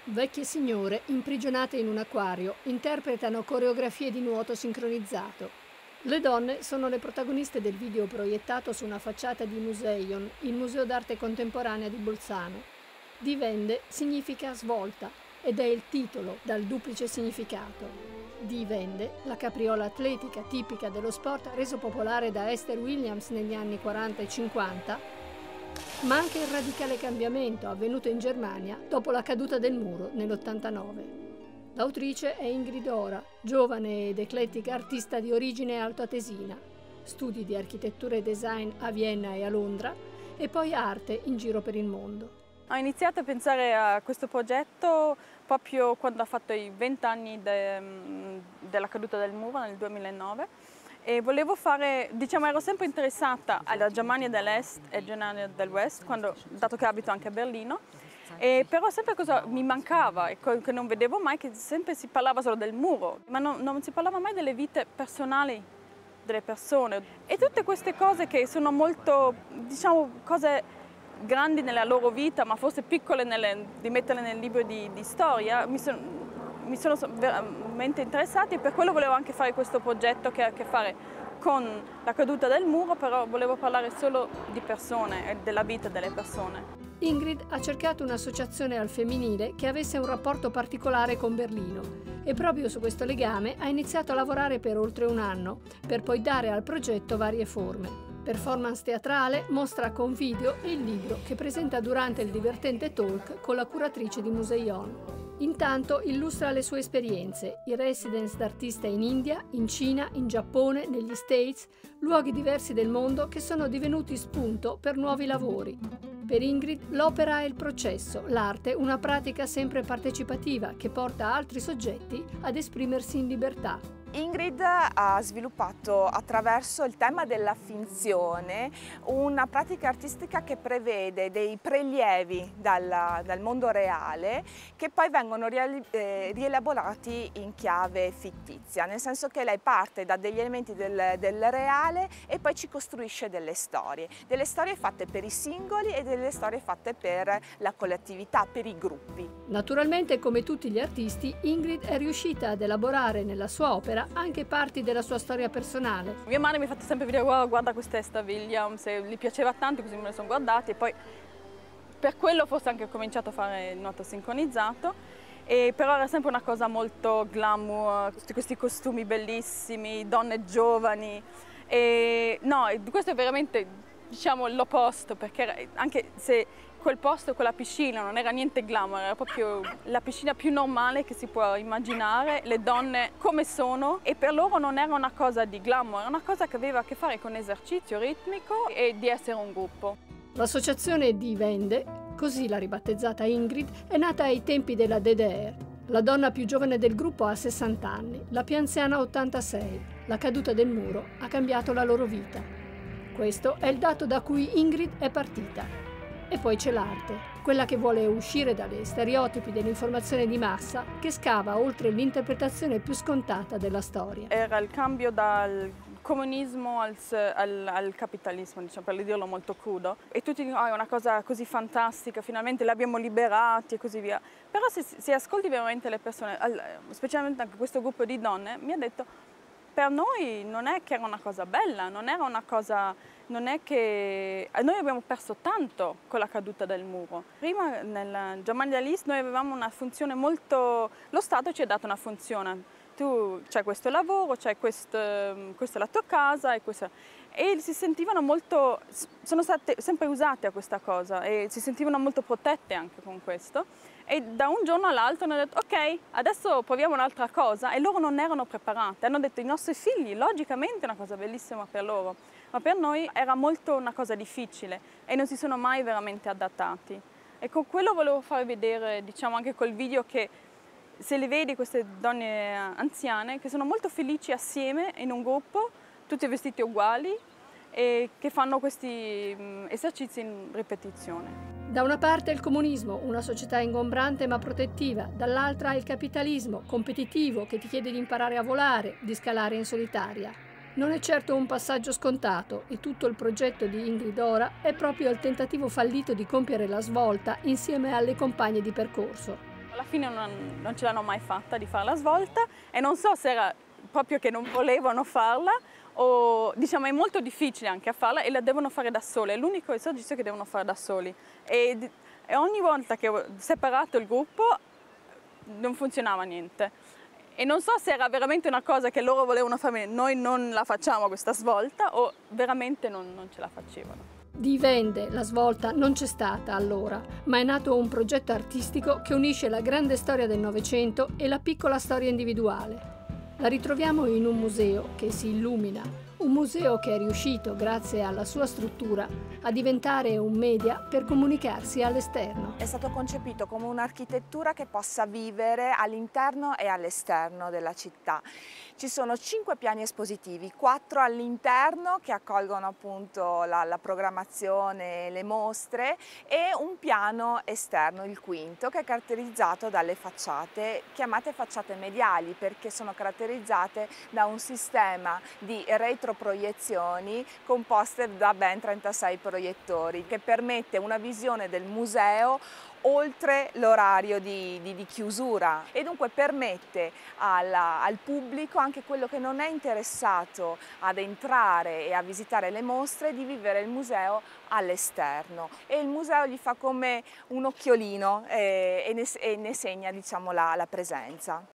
Vecchie signore imprigionate in un acquario interpretano coreografie di nuoto sincronizzato. Le donne sono le protagoniste del video proiettato su una facciata di Museion, il Museo d'Arte Contemporanea di Bolzano. Divende significa svolta ed è il titolo dal duplice significato. Divende, la capriola atletica tipica dello sport reso popolare da Esther Williams negli anni 40 e 50, ma anche il radicale cambiamento avvenuto in Germania dopo la caduta del muro nell'89. L'autrice è Ingrid Ora, giovane ed eclettica artista di origine altoatesina, studi di architettura e design a Vienna e a Londra e poi arte in giro per il mondo. Ho iniziato a pensare a questo progetto proprio quando ho fatto i 20 anni della caduta del muro nel 2009 e volevo fare, ero sempre interessata alla Germania dell'Est e Germania dell'Ouest, dato che abito anche a Berlino, però sempre cosa mi mancava e che non vedevo mai, che sempre si parlava solo del muro, ma non si parlava mai delle vite personali delle persone. E tutte queste cose che sono molto, cose grandi nella loro vita, ma forse piccole di metterle nel libro di storia, mi sono veramente interessati e per quello volevo anche fare questo progetto che ha a che fare con la caduta del muro, però volevo parlare solo di persone e della vita delle persone. Ingrid ha cercato un'associazione al femminile che avesse un rapporto particolare con Berlino e proprio su questo legame ha iniziato a lavorare per oltre un anno, per poi dare al progetto varie forme. Performance teatrale, mostra con video e il libro che presenta durante il divertente talk con la curatrice di Museion. Intanto illustra le sue esperienze, i residence d'artista in India, in Cina, in Giappone, negli States, luoghi diversi del mondo che sono divenuti spunto per nuovi lavori. Per Ingrid l'opera è il processo, l'arte una pratica sempre partecipativa che porta altri soggetti ad esprimersi in libertà. Ingrid ha sviluppato attraverso il tema della finzione una pratica artistica che prevede dei prelievi dal mondo reale che poi vengono rielaborati in chiave fittizia, nel senso che lei parte da degli elementi del reale e poi ci costruisce delle storie fatte per i singoli e delle storie fatte per la collettività, per i gruppi. Naturalmente, come tutti gli artisti, Ingrid è riuscita ad elaborare nella sua opera anche parti della sua storia personale. Mia madre mi ha fatto sempre vedere, wow, guarda questa Esther Williams, e gli piaceva tanto, così me le sono guardate e poi per quello forse anche ho cominciato a fare il nuoto sincronizzato, però era sempre una cosa molto glamour, tutti questi costumi bellissimi, donne giovani, no, questo è veramente l'opposto, perché anche se quel posto, quella piscina non era niente glamour, era proprio la piscina più normale che si può immaginare, le donne come sono, e per loro non era una cosa di glamour, era una cosa che aveva a che fare con esercizio ritmico e di essere un gruppo. L'associazione Divende, così l'ha ribattezzata Ingrid, è nata ai tempi della DDR. La donna più giovane del gruppo ha 60 anni, la più anziana 86. La caduta del muro ha cambiato la loro vita. Questo è il dato da cui Ingrid è partita. E poi c'è l'arte, quella che vuole uscire dagli stereotipi dell'informazione di massa, che scava oltre l'interpretazione più scontata della storia. Era il cambio dal comunismo al capitalismo, per dirlo molto crudo. E tutti dicono, è una cosa così fantastica, finalmente l'abbiamo liberati e così via. Però se ascolti veramente le persone, specialmente anche questo gruppo di donne, mi ha detto, per noi non è che era una cosa bella, non è che noi abbiamo perso tanto con la caduta del muro. Prima nella Germania dell'Est noi avevamo una funzione molto, lo Stato ci ha dato una funzione, tu c'hai questo lavoro, questa è la tua casa e si sentivano molto, sono state sempre usate a questa cosa e si sentivano molto protette anche con questo. E da un giorno all'altro hanno detto ok, adesso proviamo un'altra cosa, e loro non erano preparate. Hanno detto i nostri figli, logicamente è una cosa bellissima per loro, ma per noi era molto una cosa difficile e non si sono mai veramente adattati. E con quello volevo far vedere, anche col video, che se le vedi queste donne anziane che sono molto felici assieme in un gruppo, tutti vestiti uguali, e che fanno questi esercizi in ripetizione. Da una parte il comunismo, una società ingombrante ma protettiva, dall'altra il capitalismo, competitivo, che ti chiede di imparare a volare, di scalare in solitaria. Non è certo un passaggio scontato e tutto il progetto di Ingrid Ora è proprio il tentativo fallito di compiere la svolta insieme alle compagne di percorso. Alla fine non ce l'hanno mai fatta di fare la svolta e non so se era proprio che non volevano farla o diciamo è molto difficile anche a farla e la devono fare da sole, è l'unico esercizio che devono fare da soli e ogni volta che ho separato il gruppo non funzionava niente e non so se era veramente una cosa che loro volevano fare, noi non la facciamo questa svolta o veramente non ce la facevano. Di Wende la svolta non c'è stata allora, ma è nato un progetto artistico che unisce la grande storia del Novecento e la piccola storia individuale. La ritroviamo in un museo che si illumina, un museo che è riuscito, grazie alla sua struttura, a diventare un media per comunicarsi all'esterno. È stato concepito come un'architettura che possa vivere all'interno e all'esterno della città. Ci sono 5 piani espositivi, 4 all'interno che accolgono appunto la programmazione, le mostre e un piano esterno, il quinto, che è caratterizzato dalle facciate, chiamate facciate mediali perché sono caratterizzate da un sistema di retroproiezioni composte da ben 36 proiettori che permette una visione del museo oltre l'orario di chiusura e dunque permette al pubblico, anche quello che non è interessato ad entrare e a visitare le mostre, di vivere il museo all'esterno e il museo gli fa come un occhiolino e ne segna, diciamo, la presenza.